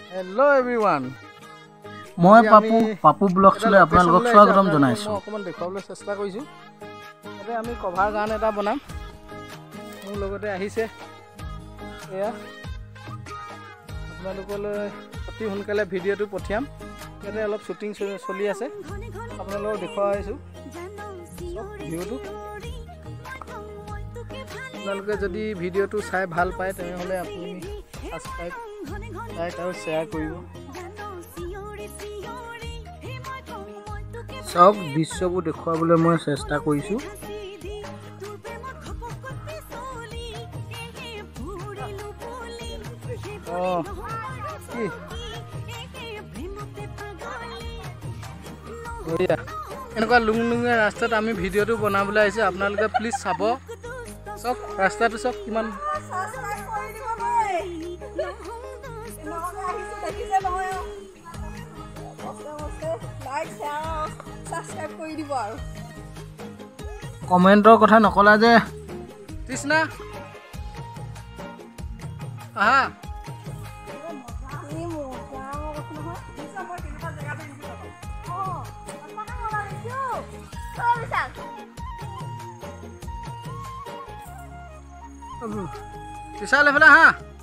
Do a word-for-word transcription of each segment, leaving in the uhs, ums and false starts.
Hello everyone. মই পাপু পাপু ব্লগছলৈ আপোনালোকক স্বাগতম জনাইছো। অকমান দেখাবলৈ চেষ্টা কৰিছো। এতে আমি কভাৰ গান এটা বনাম। মোৰ লগতে আহিছে এয়া আপোনালোকলৈ অতি সোনকালে ভিডিঅ'টো পঠিয়াম। ইয়াতে অলপ শুটিং চলি আছে। আপোনালোকক দেখুৱাইছো ভিডিঅ'টো। আপোনালোকে যদি ভিডিঅ'টো চাই ভাল পায় তেনেহ'লে আপুনি সাবস্ক্ৰাইব লাইক আৰু শ্বেয়াৰ কৰিব। সব দৃশ্যবোৰ দেখুৱাবলৈ মই চেষ্টা কৰিছো। অ কি ওয়া এনেকুৱা লুংলুঙে ৰাস্তাত আমি ভিডিঅ'টো বনাবলৈ আহিছে। আপোনালোকে প্লিজ চাব। সব ৰাস্তাটো সব কিমান কমেন্টৰ কথা নকলা যে কৃষ্ণা আহা বিশাল এফালে হা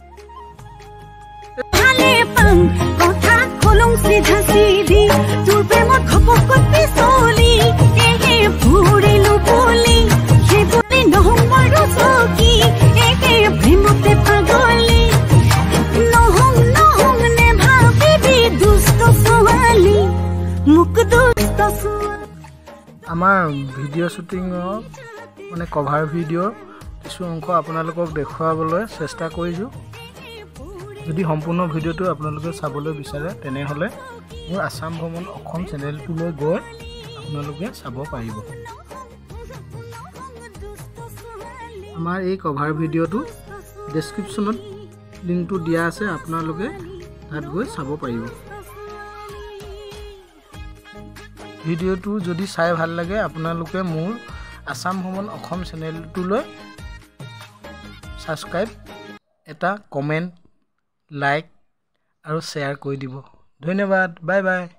ভালে পাম কথা কলং সিধা সিধি তোৰ প্ৰেমত খপকত পিছলি এহে ভুৰিলো বুলি হে বুলি নহমৰ চকি এহে প্ৰেমতে পাগলি নহং নহং নে ভাবিবি দুষ্ট ছোৱালী মুক দুষ্ট ছোৱালী। আমাৰ ভিডিঅ' শ্বুটিঙৰ মানে কভাৰ ভিডিঅ' কিছু অংশ আপোনালোকক দেখুৱাবলৈ চেষ্টা কৰিছোঁ। যদি সম্পূৰ্ণ ভিডিঅ'টো আপোনালোকে চাবলৈ বিচাৰে তেনেহ'লে মোৰ আসাম ভ্ৰমণ অসম চেনেলটোলৈ গৈ আপোনালোকে চাব পাৰিব। আমাৰ এই কভাৰ ভিডিঅ'টো ডেছক্ৰিপশ্যনত লিংকটো দিয়া আছে, আপোনালোকে তাত গৈ চাব পাৰিব। ভিডিঅ'টো যদি চাই ভাল লাগে আপোনালোকে মোৰ আসাম ভ্ৰমণ অসম চেনেলটোলৈ সাবস্ক্ৰাইব এটা কমেণ্ট লাইক আৰু শ্বেয়াৰ কৰি দিব। ধন্যবাদ। Bye bye.